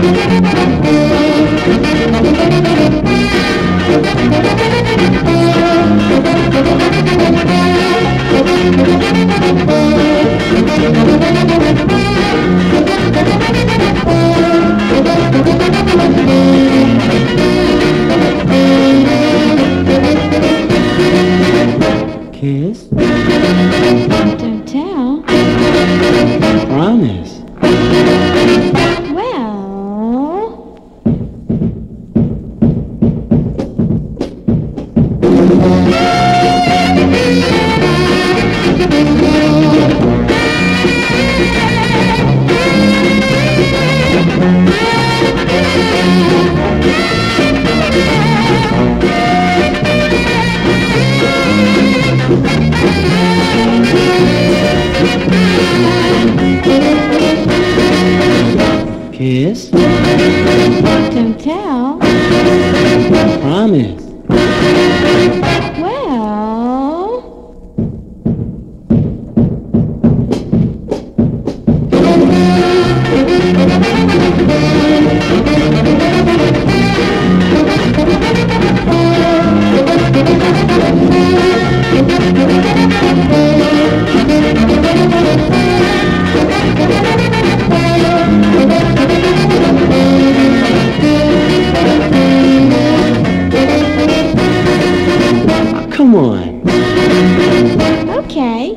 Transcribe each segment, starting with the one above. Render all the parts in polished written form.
Kiss? Don't tell. Promise. Well... Kiss? Don't tell. Promise. Well... Come on. Okay.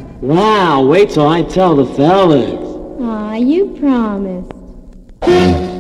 Wow, wait till I tell the fellas. Aw, you promised.